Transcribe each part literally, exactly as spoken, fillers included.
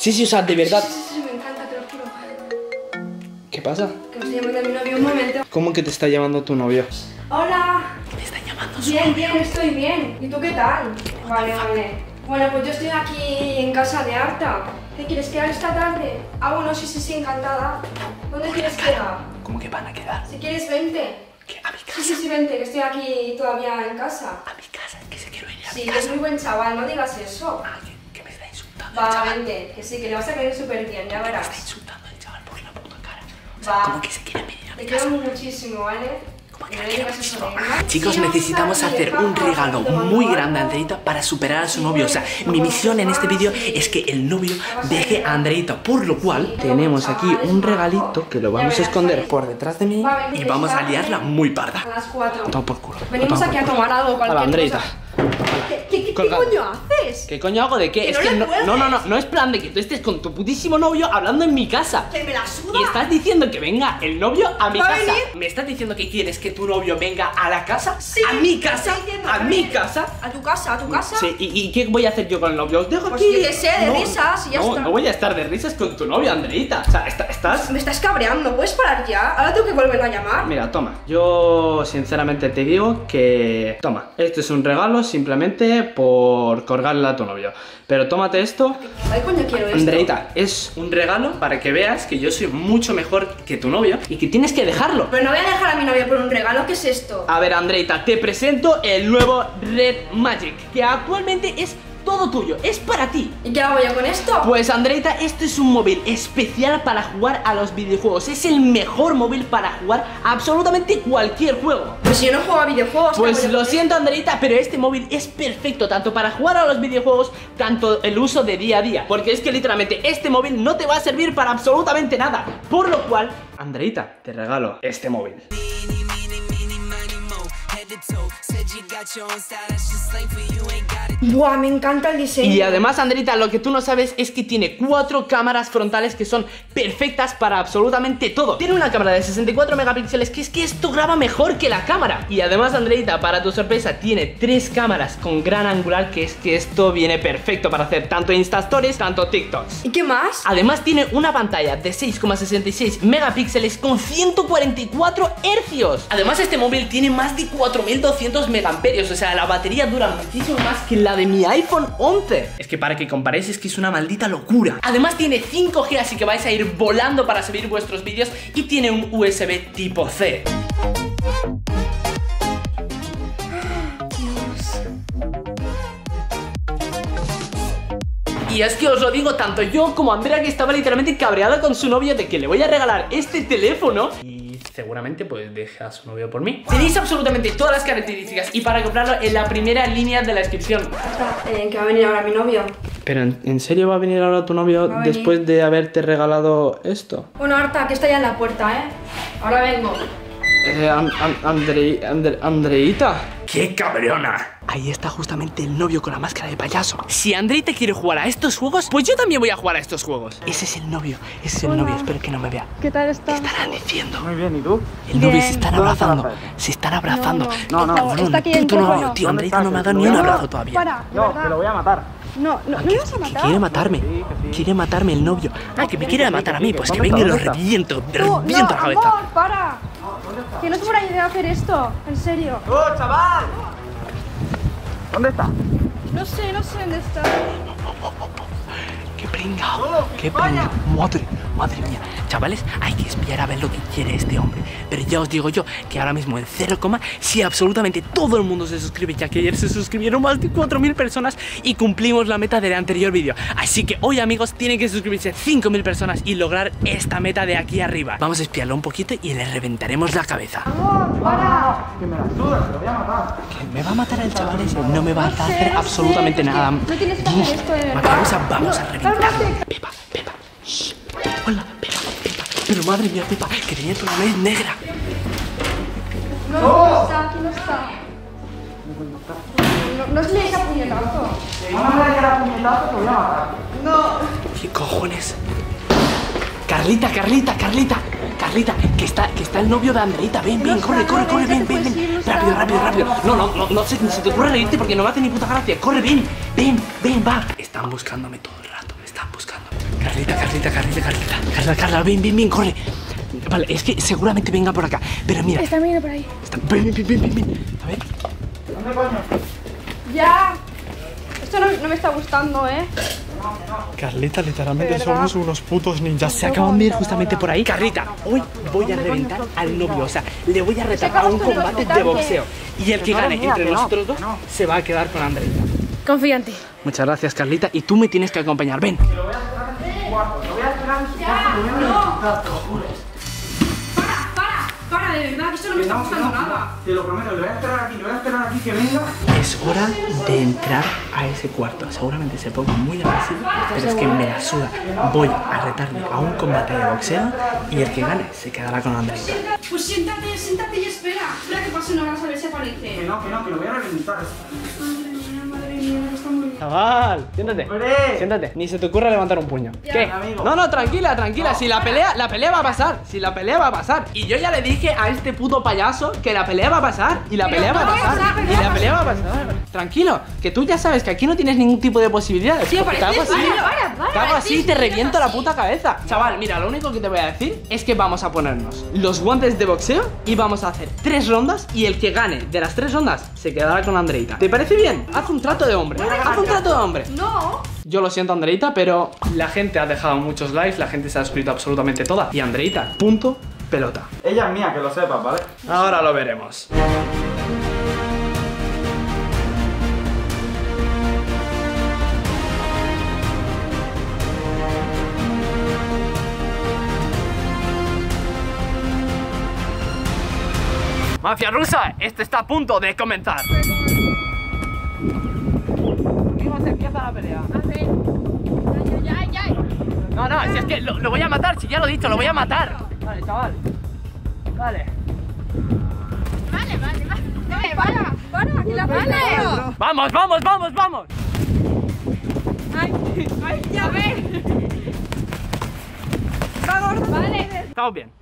Sí, sí, o sea, de verdad. Sí, sí, sí, me encanta, te lo juro. ¿Qué pasa? Que me está llamando a mi novio un momento. ¿Cómo que te está llamando tu novio? Hola. Me está llamando su Bien, novio. bien, estoy bien. ¿Y tú qué tal? Vale, vale. Bueno, pues yo estoy aquí en casa de Arta. ¿Qué quieres quedar esta tarde? Ah, bueno, sí, sí, sí, encantada. ¿Dónde quieres quedar? ¿Cómo que van a quedar? Si quieres, vente. ¿Qué? ¿A mi casa? Sí, sí, sí, vente, que estoy aquí todavía en casa. A mi casa, que se quiero ir a mi Sí, casa. es muy buen chaval, no digas eso. Ah, que, que me está insultando. Va, el chaval. vente, que sí, que le vas a caer súper bien, ya Me está verás. insultando el chaval por la puta cara. O sea, Va. ¿cómo que se quiere venir a mi Te casa? quiero muchísimo, ¿vale? ¿Cómo que No la le quiero digas eso muchísimo? de él, ¿no? Chicos, Sí, vamos necesitamos a hacer dejar un regalo muy grande a algo. Andreita para superar a su novio. O sea, mi misión en este vídeo es que el novio deje a Andreita. Por lo cual, tenemos aquí un regalito que lo vamos a esconder por detrás de mí y vamos a liarla muy parda. A las cuatro. Todo por culo. Venimos Todo aquí por a culo. tomar algo, cualquier Hola, Andreita. cosa. ¿Qué, qué, qué Colgado. coño haces? ¿Qué coño hago de qué? Que Es no que le no, cuelgues. no, no, no, no es plan de que tú estés con tu putísimo novio hablando en mi casa. Que me la suda. Y estás diciendo que venga el novio a mi ¿Va a casa. venir? ¿Me estás diciendo que quieres que tu novio venga a la casa? Sí, ¿A mi te casa? estoy diciendo ¿A que mi viene. casa? ¿A tu casa? ¿A tu casa? Sí, ¿y, y qué voy a hacer yo con el novio? Os dejo Pues aquí. yo qué sé, de risas y ya no, está. No voy a estar de risas con tu novio, Andreita. O sea, está- estás... Me estás cabreando, ¿puedes parar ya? Ahora tengo que volverlo a llamar. Mira, toma, yo sinceramente te digo que... Toma, este es un regalo simplemente por colgarle a tu novio. Pero tómate esto. ¿Qué coño quiero esto? Andreita, es un regalo para que veas que yo soy mucho mejor que tu novio y que tienes que dejarlo. Pero no voy a dejar a mi novio por un regalo, ¿qué es esto? A ver, Andreita, te presento el nuevo Red Magic, que actualmente es todo tuyo, es para ti. ¿Y qué hago yo con esto? Pues Andreita, este es un móvil especial para jugar a los videojuegos. Es el mejor móvil para jugar a absolutamente cualquier juego. Pues si yo no juego a videojuegos. ¿qué Pues hago yo lo con siento, Andreita, pero este móvil es perfecto tanto para jugar a los videojuegos, tanto el uso de día a día. Porque es que literalmente este móvil no te va a servir para absolutamente nada. Por lo cual, Andreita, te regalo este móvil. Buah, me encanta el diseño. Y además, Andreita, lo que tú no sabes es que tiene cuatro cámaras frontales que son perfectas para absolutamente todo. Tiene una cámara de sesenta y cuatro megapíxeles, que es que esto graba mejor que la cámara. Y además, Andreita, para tu sorpresa, tiene tres cámaras con gran angular, que es que esto viene perfecto para hacer tanto Insta Stories, tanto TikToks. ¿Y qué más? Además tiene una pantalla de seis coma sesenta y seis megapíxeles con ciento cuarenta y cuatro hercios. Además este móvil tiene más de cuatro mil doscientos megamperios, o sea, la batería dura muchísimo más que la de mi iPhone once. Es que para que comparéis es que es una maldita locura. Además tiene cinco G, así que vais a ir volando para subir vuestros vídeos, y tiene un U S B tipo C. Y es que os lo digo, tanto yo como Andrea, que estaba literalmente cabreada con su novio de que le voy a regalar este teléfono, y seguramente pues deja a su novio por mí. Tenéis absolutamente todas las características, y para comprarlo en la primera línea de la descripción. Eh, que va a venir ahora mi novio. Pero ¿en, en serio va a venir ahora tu novio Va a venir. después de haberte regalado esto? Bueno, Arta, que está ya en la puerta, ¿eh? Ahora vengo. Eh, An- An- Andre- Andre- Andreita. ¡Qué cabrona! Ahí está justamente el novio con la máscara de payaso. Si Andreita quiere jugar a estos juegos, pues yo también voy a jugar a estos juegos. Ese es el novio, ese es el Hola. novio, espero que no me vea. ¿Qué tal está? Estarán diciendo. Muy bien, ¿y tú? El novio Bien. se están ¿Dónde está abrazando, Rafael? se están abrazando. No, no, Cabrón, está aquí puto dentro, novio, bueno. tío. ¿Dónde Andreita no me ha estás? dado Te ni lo un voy a- abrazo todavía. Para, de No, verdad. te lo voy a matar. No, no, ¿no me vas a matar? Quiere matarme, Sí, que sí. quiere matarme el novio. Ah, que me quiere matar a mí, pues que ¿Dónde venga y lo está? ¿Dónde está? reviento, Tú, reviento no, la cabeza. amor, para. Que no es buena idea hacer esto, en serio. ¡Oh, chaval! ¿Dónde está? No sé, no sé dónde está. ¡Qué pringao! ¡Qué pringao! ¡Madre, madre mía! Chavales, hay que espiar a ver lo que quiere este hombre. Pero ya os digo yo que ahora mismo en cero, si absolutamente todo el mundo se suscribe, ya que ayer se suscribieron más de cuatro mil personas y cumplimos la meta del anterior vídeo. Así que hoy, amigos, tienen que suscribirse cinco mil personas y lograr esta meta de aquí arriba. Vamos a espiarlo un poquito y le reventaremos la cabeza. Amor, para. Que me la suda, te lo voy a matar. ¿Que me va a matar el chaval ese? No me va a No sé, hacer no absolutamente sé, es que nada. no tienes que hacer esto, de verdad. Macarosa, vamos No, a reventarlo. cálmate. Pepa, Pepa. Shh. Hola, Pepa, Pepa. Pero madre mía, Pepa, que tenía tu nariz negra. No, no está, aquí no está. No, no es le esa puñetazo. Vamos a ver que era puñetazo, te voy a matar. No. ¿Qué cojones? Carlita, Carlita, Carlita, Carlita, que está, que está el novio de Andreita. Ven, ven, está, corre, corre, no, corre, ven, ven, que te ven, puedes ir, ven. no está. Rápido, rápido, rápido. No, no, no, no se, ni se te ocurre reírte porque no me hace ni puta gracia. Corre, ven, ven, ven, va. Están buscándome todo el rato, me están buscando. Carlita, Carlita, Carlita, Carlita. Carla, Carla, ven, ven, ven, corre. Vale, es que seguramente venga por acá. Pero mira. Está viniendo por ahí. Está... Ven, ven, ven, ven, ven. A ver. ¿Dónde coño? Ya. Esto no, no me está gustando, ¿eh? Carlita, literalmente ¿De verdad? somos unos putos ninjas. Se acaban de ir justamente por ahí. Carlita, hoy voy a reventar al novio. O sea, le voy a retar a un combate de boxeo. Y el que gane entre nosotros dos se va a quedar con Andreita. Confía en ti. Muchas gracias, Carlita. Y tú me tienes que acompañar. Ven. Lo voy a esperar en su cuarto. Lo voy a esperar en su cuarto. Lo voy a necesitar, te lo juro. Para, para, para, de verdad, que esto no me está gustando nada. Te lo prometo, le voy a esperar aquí, le voy a esperar aquí que venga. Es hora de entrar a ese cuarto. Seguramente se ponga muy agresivo, pero es que me la suda. Voy a retarle a un combate de boxeo y el que gane se quedará con Andreita. Pues siéntate, siéntate y espera. Espera que pase una hora a ver si Que aparece. no, que no, que lo voy a reventar. Madre mía, madre mía, está muy bien. Chaval, siéntate. ¡Hombre! Siéntate. Ni se te ocurra levantar un puño. ¿Qué? amigo. No, no, tranquila, tranquila. No. Si la pelea, la pelea va a pasar. Si la pelea va a pasar. Y yo ya le dije a este puto payaso que la pelea va a pasar. Y la Pero pelea va a no va a pasar. pasar, Y pero va la a pelea va a pasar. Tranquilo, que tú ya sabes que aquí no tienes ningún tipo de posibilidades. Tío, porque te hago pareces- así. para, para, para, Te hago así y pareces te un reviento la así. puta cabeza. Chaval, mira, lo único que te voy a decir es que vamos a ponernos los guantes de boxeo y vamos a hacer tres rondas. Y el que gane de las tres rondas se quedará con Andreita. ¿Te parece bien? Haz un trato de hombre. Haz un trato de hombre. No. Yo lo siento, Andreita, pero la gente ha dejado muchos likes, la gente se ha suscrito absolutamente toda. Y Andreita, punto, pelota. Ella es mía, que lo sepas, ¿vale? Ahora lo veremos. Mafia rusa, esto está a punto de comenzar. Conmigo se empieza la pelea. A ver. Ya, ya, ya. No, no, si es que lo, lo voy a matar, si ya lo he dicho, lo voy a matar. Vale, chaval. Vale. Vale, vale, vale. Vale, para, para, que la vale. Vamos, vamos, vamos, vamos. Ay, ay, ya ve. Vamos, vale. Estamos bien.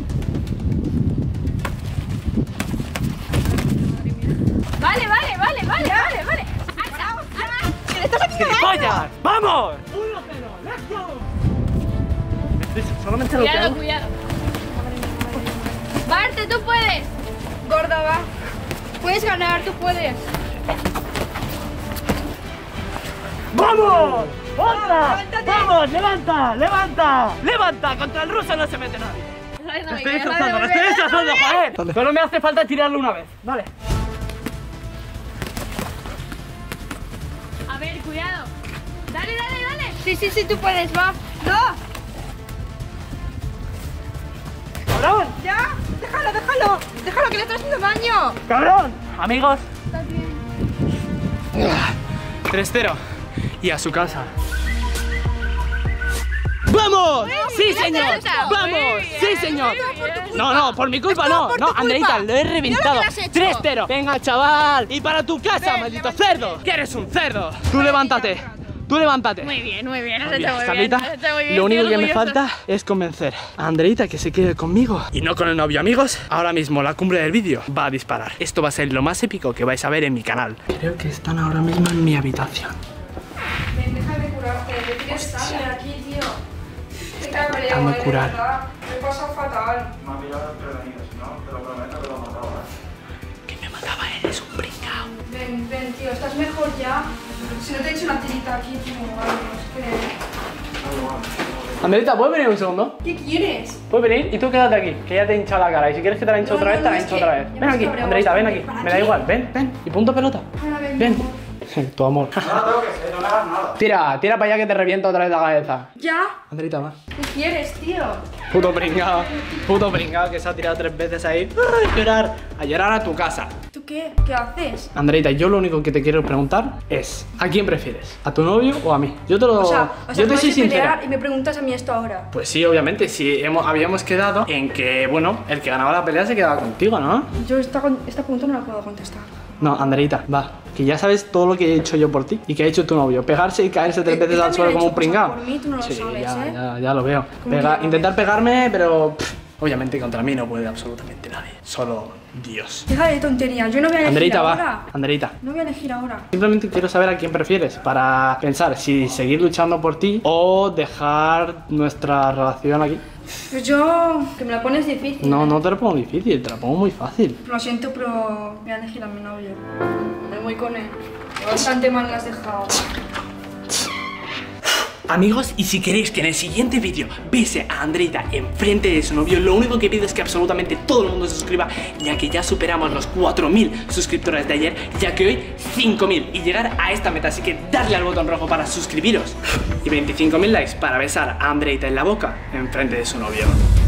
Vale, vale, vale, vale, vale, vale. Ay, chao, ay, que le estás haciendo daño. ¡Gilipollas! ¡Vamos! uno cero, let's go. Estoy solamente lo que Cuidado, hago. cuidado. Marte, tú puedes. Gorda, va. Puedes ganar, tú puedes. ¡Vamos! ¡Otra! Levántate. ¡Vamos! ¡Levanta! ¡Levanta! ¡Levanta! Contra el ruso no se mete nadie. Lo estoy destrozando, lo estoy destrozando, joder. Solo me hace falta tirarlo una vez. Vale. A ver, cuidado. Dale, dale, dale. Sí, sí, sí, tú puedes, va. No. ¡Cabrón! Ya. Déjalo, déjalo. Déjalo, que le estás haciendo daño. ¡Cabrón! Amigos, Estás bien. tres cero. Y a su casa. ¡Vamos! ¡Sí, mira, señor! Teresa. ¡Vamos! Muy ¡Sí, bien, señor! muy bien. No, no, por mi culpa no. por No, tu culpa. Andreita, lo he reventado. Mira lo que le has hecho. tres cero. Venga, chaval. Y para tu casa, Ven, maldito levántate. cerdo. Que eres un cerdo. Tú levántate. Tú levántate. Muy bien, muy bien. Has Bien, hecho muy bien. Carlita, Has hecho muy bien. lo único estoy que me orgullosa. falta es convencer a Andreita que se quede conmigo y no con el novio, amigos. Ahora mismo la cumbre del vídeo va a disparar. Esto va a ser lo más épico que vais a ver en mi canal. Creo que están ahora mismo en mi habitación. Ven, deja de curarte, que tienes sangre aquí, tío. Te cabreo, intentando eh, de curar. verdad. Me he pasado fatal. Me ha pillado desprevenido, si no, te lo prometo que lo mataba. Que me mataba él, es un brincao. Ven, ven, tío, ¿estás mejor ya? Si no te he hecho una tirita aquí, tío, vamos, que... Andreita, ¿puedes venir un segundo? ¿Qué quieres? Puedes venir y tú quédate aquí, que ya te he hinchado la cara. Y si quieres que te la hinche No, otra no, vez, te no, la es hincho que otra vez. ya Ven me aquí, has cabreado Andreita, ven aquí. bastante. Me da igual, ven, ven. Y punto pelota. Ahora ven, Ven. mi amor. Tu amor. No la tengo que ser, no me hagas nada. Tira, tira para allá que te reviento otra vez la cabeza. ¿Ya? Andreita, va. ¿Qué quieres, tío? Puto pringao, puto pringao que se ha tirado tres veces ahí. A llorar, a llorar a tu casa. ¿Tú qué? ¿Qué haces? Andreita, yo lo único que te quiero preguntar es: ¿a quién prefieres? ¿A tu novio o a mí? Yo te lo. O sea, o sea, yo te vas soy a pelear sincera. y me preguntas a mí esto ahora. Pues sí, obviamente, sí, hemos, habíamos quedado en que, bueno, el que ganaba la pelea se quedaba contigo, ¿no? Yo esta, con- esta pregunta no la puedo contestar. No, Andreita, va, que ya sabes todo lo que he hecho yo por ti y que ha hecho tu novio. Pegarse y caerse tres Eh, veces él al suelo también ha como un hecho pringao. cosas por mí, tú no lo Sí, sabes, ya, ¿eh? ya, ya lo veo. ¿Cómo Pega- que no? intentar pegarme, pero pff, obviamente contra mí no puede absolutamente nadie. Solo Dios. Deja de tonterías, yo no voy a elegir Andreita, ahora. va. Andreita. No voy a elegir ahora. Simplemente quiero saber a quién prefieres para pensar si seguir luchando por ti o dejar nuestra relación aquí. Pues yo... que me la pones difícil. No, no te lo pongo difícil, te lo pongo muy fácil. Lo siento, pero voy a elegir a mi novio. Me voy con él. Bastante mal me has dejado. Amigos, y si queréis que en el siguiente vídeo viese a Andreita enfrente de su novio, lo único que pido es que absolutamente todo el mundo se suscriba, ya que ya superamos los cuatro mil suscriptores de ayer, ya que hoy cinco mil, y llegar a esta meta, así que darle al botón rojo para suscribiros y veinticinco mil likes para besar a Andreita en la boca enfrente de su novio.